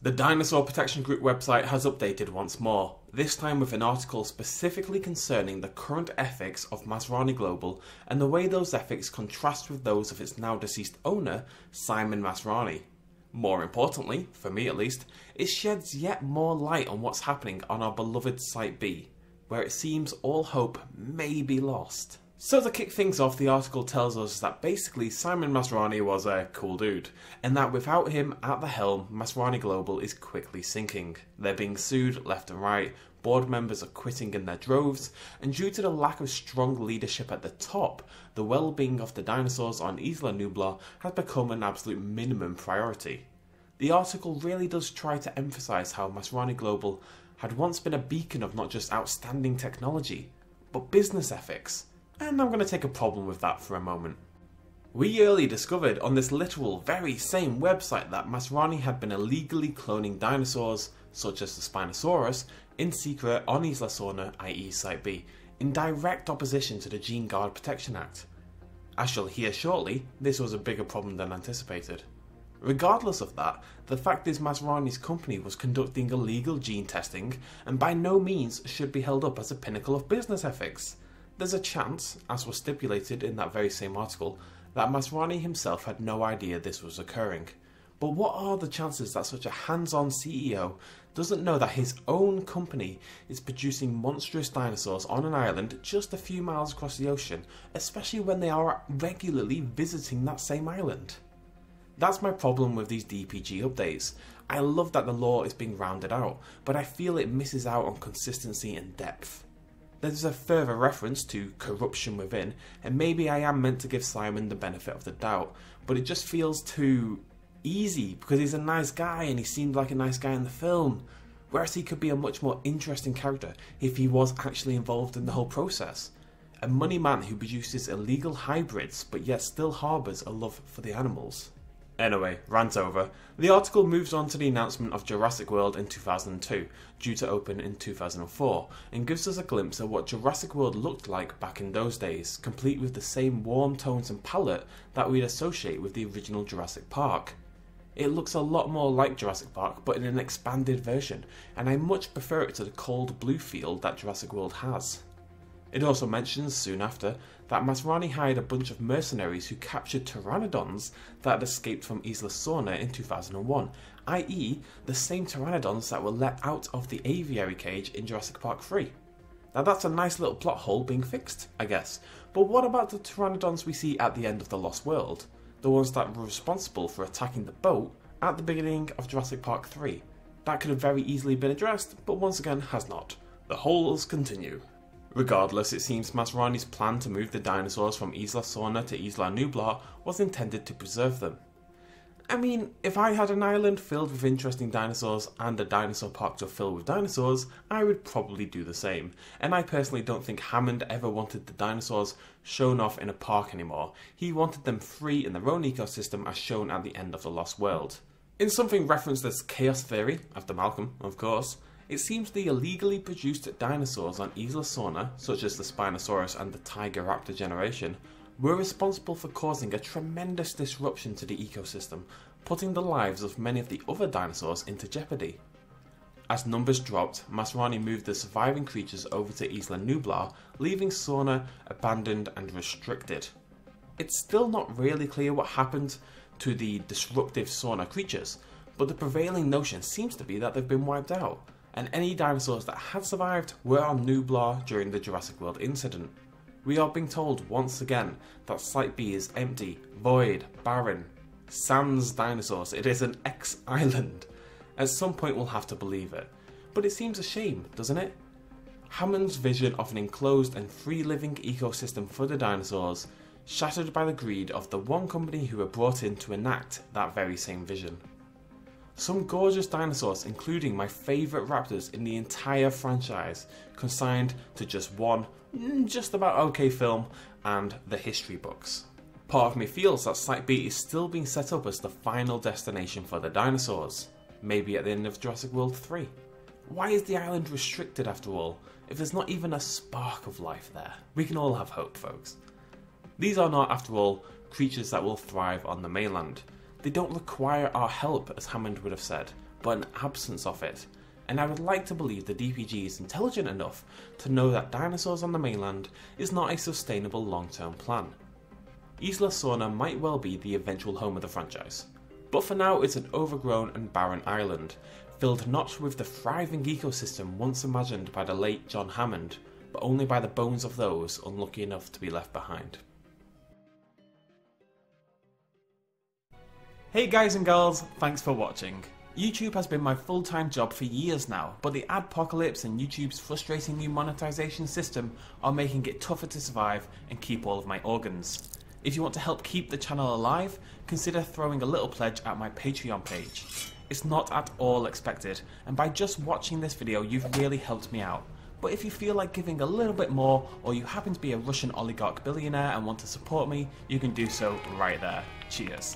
The Dinosaur Protection Group website has updated once more, this time with an article specifically concerning the current ethics of Masrani Global and the way those ethics contrast with those of its now deceased owner, Simon Masrani. More importantly, for me at least, it sheds yet more light on what's happening on our beloved Site B, where it seems all hope may be lost. So to kick things off, the article tells us that basically Simon Masrani was a cool dude, and that without him at the helm, Masrani Global is quickly sinking. They're being sued left and right, board members are quitting in their droves, and due to the lack of strong leadership at the top, the well-being of the dinosaurs on Isla Nublar has become an absolute minimum priority. The article really does try to emphasise how Masrani Global had once been a beacon of not just outstanding technology, but business ethics. And I'm going to take a problem with that for a moment. We early discovered on this literal very same website that Masrani had been illegally cloning dinosaurs, such as the Spinosaurus, in secret on Isla Sorna, i.e. Site B, in direct opposition to the Gene Guard Protection Act. As you'll hear shortly, this was a bigger problem than anticipated. Regardless of that, the fact is Masrani's company was conducting illegal gene testing and by no means should be held up as a pinnacle of business ethics. There's a chance, as was stipulated in that very same article, that Masrani himself had no idea this was occurring. But what are the chances that such a hands-on CEO doesn't know that his own company is producing monstrous dinosaurs on an island just a few miles across the ocean, especially when they are regularly visiting that same island? That's my problem with these DPG updates. I love that the lore is being rounded out, but I feel it misses out on consistency and depth. There's a further reference to corruption within, and maybe I am meant to give Simon the benefit of the doubt, but it just feels too easy because he's a nice guy and he seemed like a nice guy in the film, whereas he could be a much more interesting character if he was actually involved in the whole process. A money man who produces illegal hybrids but yet still harbours a love for the animals. Anyway, rant over. The article moves on to the announcement of Jurassic World in 2002, due to open in 2004, and gives us a glimpse of what Jurassic World looked like back in those days, complete with the same warm tones and palette that we'd associate with the original Jurassic Park. It looks a lot more like Jurassic Park, but in an expanded version, and I much prefer it to the cold blue feel that Jurassic World has. It also mentions, soon after, that Masrani hired a bunch of mercenaries who captured pteranodons that had escaped from Isla Sorna in 2001, i.e. the same pteranodons that were let out of the aviary cage in Jurassic Park 3. Now that's a nice little plot hole being fixed, I guess, but what about the pteranodons we see at the end of The Lost World? The ones that were responsible for attacking the boat at the beginning of Jurassic Park 3. That could have very easily been addressed, but once again has not. The holes continue. Regardless, it seems Masrani's plan to move the dinosaurs from Isla Sorna to Isla Nublar was intended to preserve them. I mean, if I had an island filled with interesting dinosaurs and a dinosaur park to fill with dinosaurs, I would probably do the same. And I personally don't think Hammond ever wanted the dinosaurs shown off in a park anymore. He wanted them free in their own ecosystem as shown at the end of The Lost World. In something referenced as chaos theory, after Malcolm, of course, it seems the illegally produced dinosaurs on Isla Sorna, such as the Spinosaurus and the Tiger-Raptor generation, were responsible for causing a tremendous disruption to the ecosystem, putting the lives of many of the other dinosaurs into jeopardy. As numbers dropped, Masrani moved the surviving creatures over to Isla Nublar, leaving Sorna abandoned and restricted. It's still not really clear what happened to the disruptive Sorna creatures, but the prevailing notion seems to be that they've been wiped out, and any dinosaurs that had survived were on Nublar during the Jurassic World incident. We are being told once again that Site B is empty, void, barren. Sans dinosaurs, it is an ex-island. At some point we'll have to believe it. But it seems a shame, doesn't it? Hammond's vision of an enclosed and free-living ecosystem for the dinosaurs, shattered by the greed of the one company who were brought in to enact that very same vision. Some gorgeous dinosaurs, including my favourite raptors in the entire franchise, consigned to just one, just about okay film and the history books. Part of me feels that Site B is still being set up as the final destination for the dinosaurs, maybe at the end of Jurassic World 3. Why is the island restricted after all, if there's not even a spark of life there? We can all have hope, folks. These are not, after all, creatures that will thrive on the mainland. They don't require our help, as Hammond would have said, but an absence of it. And I would like to believe the DPG is intelligent enough to know that dinosaurs on the mainland is not a sustainable long-term plan. Isla Sorna might well be the eventual home of the franchise, but for now it's an overgrown and barren island, filled not with the thriving ecosystem once imagined by the late John Hammond, but only by the bones of those unlucky enough to be left behind. Hey guys and girls, thanks for watching. YouTube has been my full-time job for years now, but the adpocalypse and YouTube's frustrating new monetization system are making it tougher to survive and keep all of my organs. If you want to help keep the channel alive, consider throwing a little pledge at my Patreon page. It's not at all expected, and by just watching this video you've really helped me out. But if you feel like giving a little bit more, or you happen to be a Russian oligarch billionaire and want to support me, you can do so right there. Cheers.